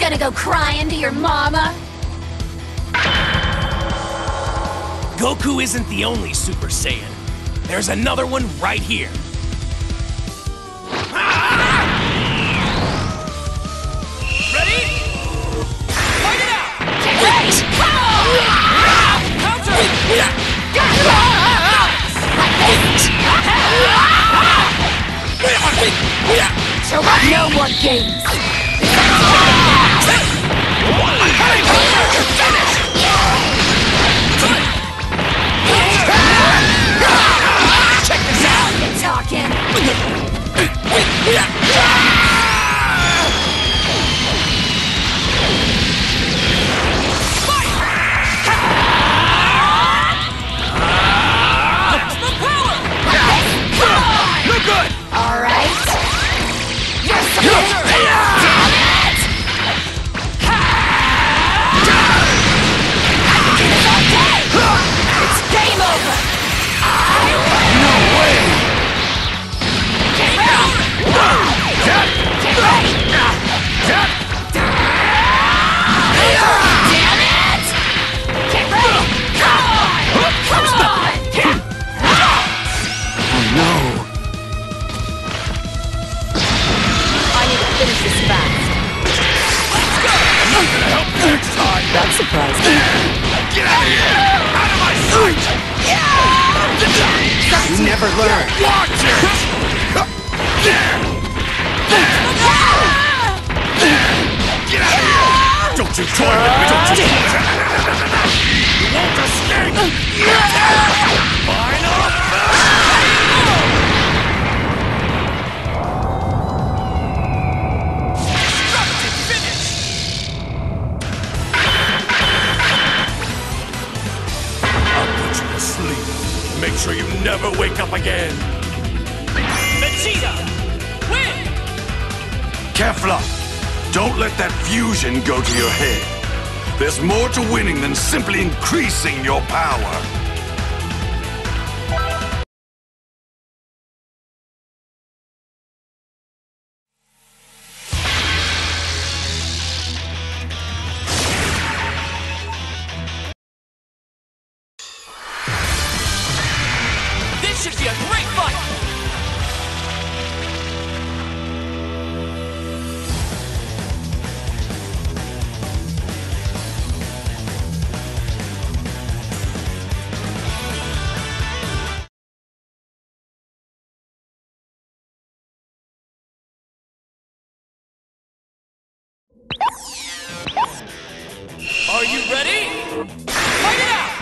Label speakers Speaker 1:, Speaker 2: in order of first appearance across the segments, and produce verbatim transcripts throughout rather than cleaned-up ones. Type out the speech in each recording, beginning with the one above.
Speaker 1: gonna go crying to your mama?
Speaker 2: Goku isn't the only Super Saiyan. There's another one right here. Ready? Fight it out!
Speaker 1: Wait!
Speaker 2: Counter!
Speaker 1: No more games!
Speaker 2: Check this out!
Speaker 1: You're talking!
Speaker 2: No good!
Speaker 1: Alright! You're supposed to damn it! I can do this all day! It's game over! I win!
Speaker 2: No way!
Speaker 1: Get ready! Get ready! Damn it! Get ready! Come on! Come on!
Speaker 2: Oh no!
Speaker 1: I need to finish this fast.
Speaker 2: I'm not gonna help next time!
Speaker 1: That surprised me.
Speaker 2: Get out of here! Out of my sight!
Speaker 3: You never learn.
Speaker 2: Watch it! There! Get out of here! Don't you toy with me! Don't you! You won't escape! Final! Destructive finish! I'll put you to sleep. Make sure you never wake up again. Vegeta! Win!
Speaker 4: Kefla, don't let that fusion go to your head. There's more to winning than simply increasing your power.
Speaker 2: This should be a great fight! Are you ready? Fight it out!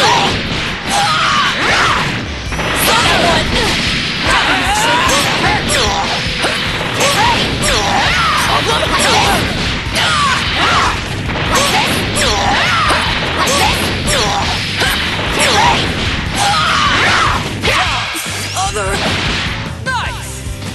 Speaker 2: Nice!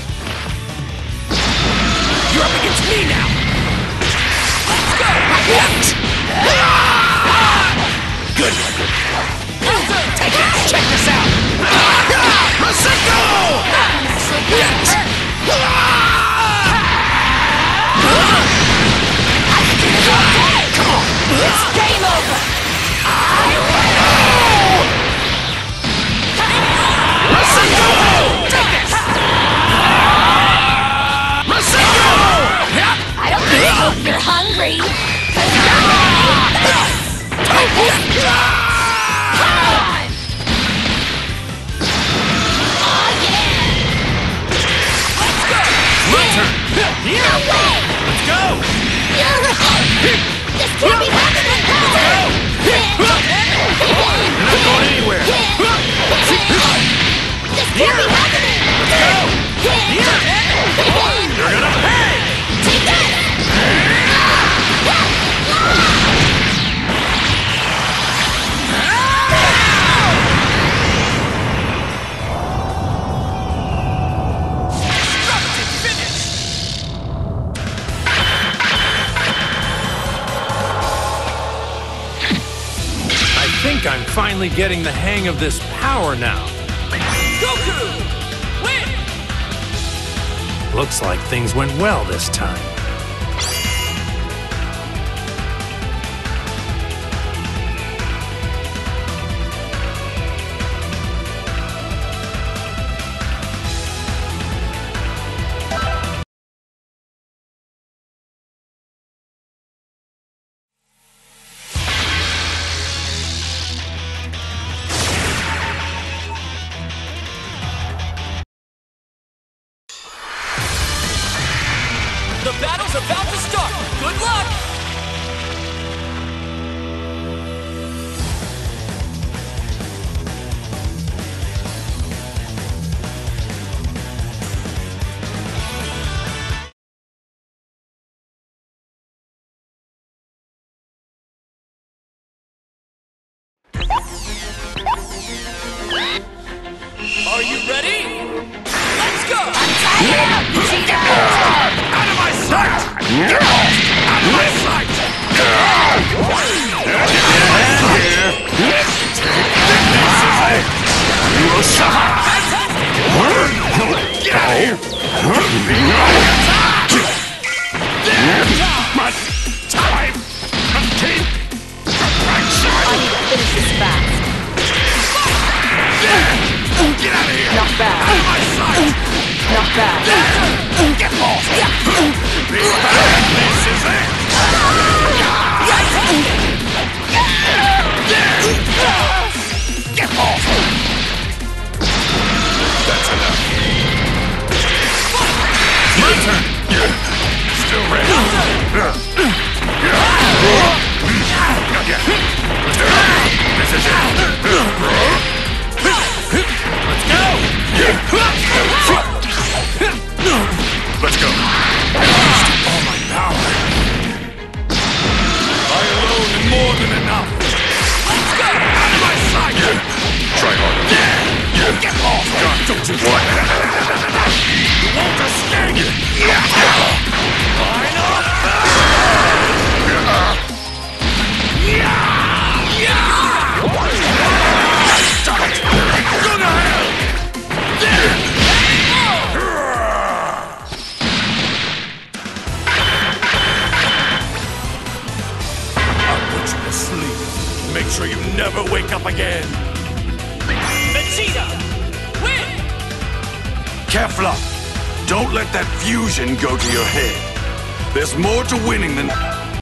Speaker 2: You're up against me now! Let's go! Good one! Take it! Check this out! Masako!
Speaker 1: Come on! It's game over! I win!
Speaker 2: Masako! Take this! Masako!
Speaker 1: I don't hope you're hungry! 'Cause you're Take this! Come on! Oh yeah!
Speaker 2: Let's go! My turn!
Speaker 1: No way!
Speaker 2: Let's go!
Speaker 1: This can't be happening!
Speaker 2: You're not going anywhere!
Speaker 1: This can't be happening!
Speaker 2: You're gonna pay!
Speaker 1: Take this!
Speaker 2: Destructive finish! I think I'm finally getting the hang of this power now. Goku! Win! Looks like things went well this time.
Speaker 1: The battle's about to start! Good luck! Are you ready? Let's go!
Speaker 2: Out of my sight! Get off! Out of my sight! You will suffer! Get out of here! My time of keep!
Speaker 3: I need to finish this fast.
Speaker 2: Get out of here!
Speaker 3: Not bad.
Speaker 2: Out of my sight!
Speaker 3: Not bad.
Speaker 2: Get off! This is it! Get off! That's enough. My turn! Still ready? Not yet. This is it! Let's go! Let's go! All my power! I alone am more than enough! Let's go! Out of my sight! Try harder! Get off! God, don't you what? You won't escape! Line up! Stop it! Go to hell! I'll put you to sleep. Make sure you never wake up again.
Speaker 1: Vegeta! Win!
Speaker 4: Kefla, don't let that fusion go to your head. There's more to winning than...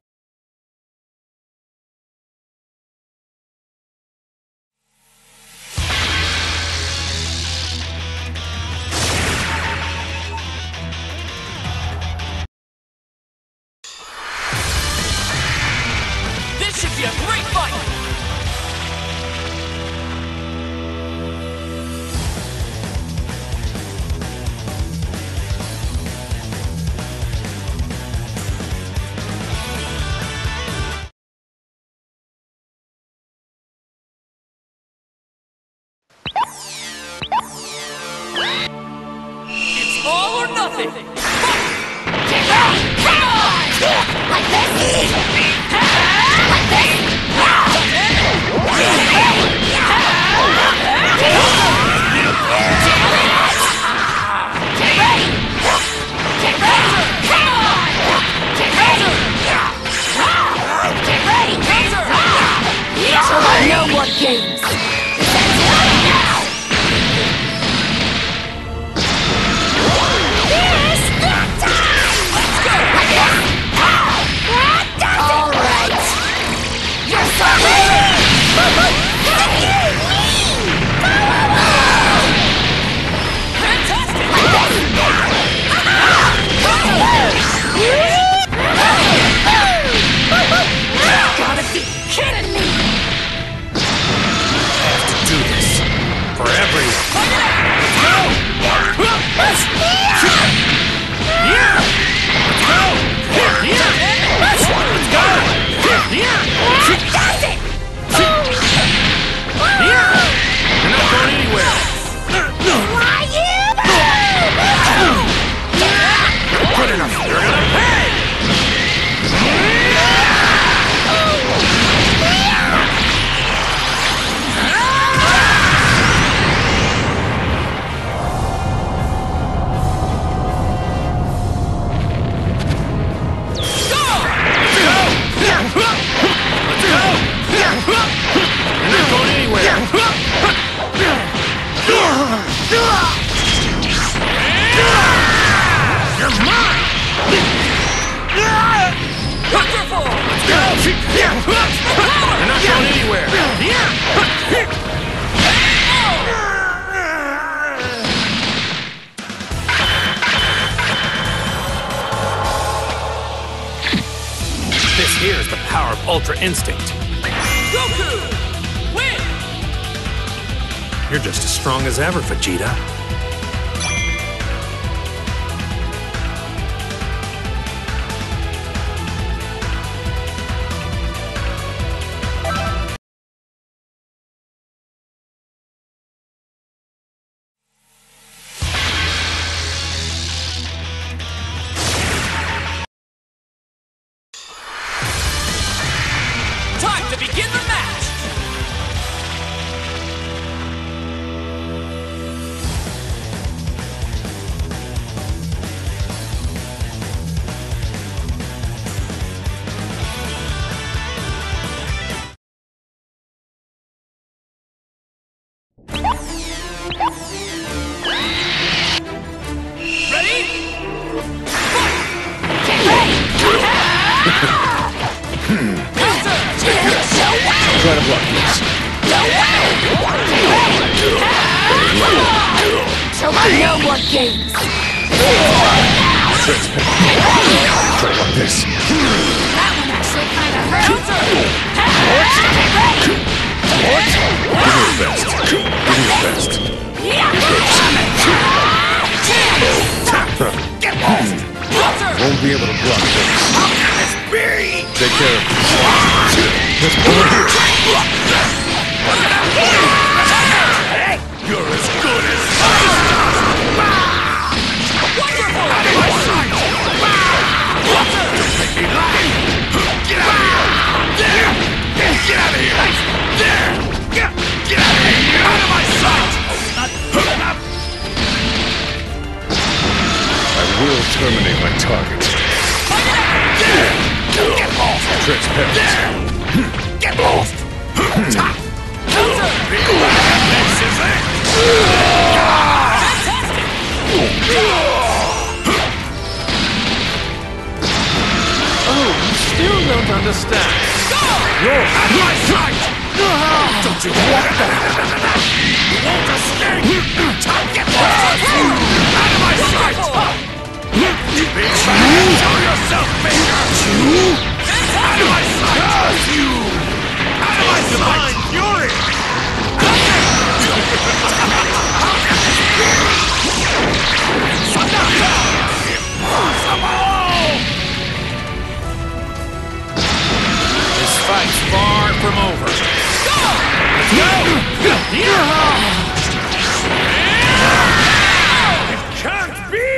Speaker 1: This should be a great fight! It's all or nothing!
Speaker 3: Come on! Like this? Like this? Get ready! Get ready! Come on! Get ready! Get ready! No more games! Now! Here's the time! Let's go! All right!
Speaker 5: Ultra Instinct.
Speaker 3: Goku! Win!
Speaker 5: You're just as strong as ever, Vegeta.
Speaker 3: Time to begin the match! Ready?
Speaker 1: Get ready!
Speaker 3: Counter!
Speaker 5: Try to block this.
Speaker 1: So I know what games.
Speaker 5: Try to block this.
Speaker 1: That one actually kind of hurt.
Speaker 3: Counter!
Speaker 5: Give me your best. Give me your best.
Speaker 4: Get lost!
Speaker 3: Counter!
Speaker 5: Won't be able to block this. Take care of this. Let's go here.
Speaker 4: You're as good as
Speaker 3: Wonderful!
Speaker 4: my sight!
Speaker 3: Counter!
Speaker 4: Get out of here! There! Get out of here! There! Get, get out of here! Out of my sight!
Speaker 5: I will terminate my target.
Speaker 4: There! Get lost!
Speaker 5: Transparent.
Speaker 4: There! Get lost!
Speaker 3: Counter!
Speaker 4: This is it!
Speaker 3: Fantastic!
Speaker 5: Oh, you still don't understand.
Speaker 3: Go!
Speaker 4: Out of my sight! Don't you want that? You won't escape! Get lost! Out of my sight! Show yourself, Baker! Out of my sight! You! Out of my sight! Fury!
Speaker 5: This fight's far from over. Let's go!
Speaker 4: It can't be!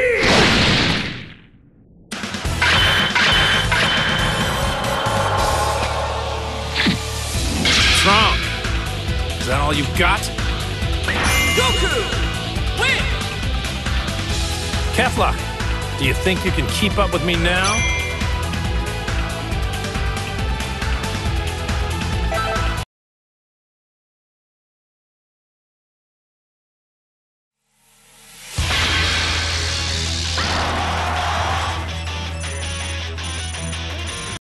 Speaker 5: What's wrong? Is that all you've got?
Speaker 3: Goku! Win!
Speaker 5: Kefla, do you think you can keep up with me now?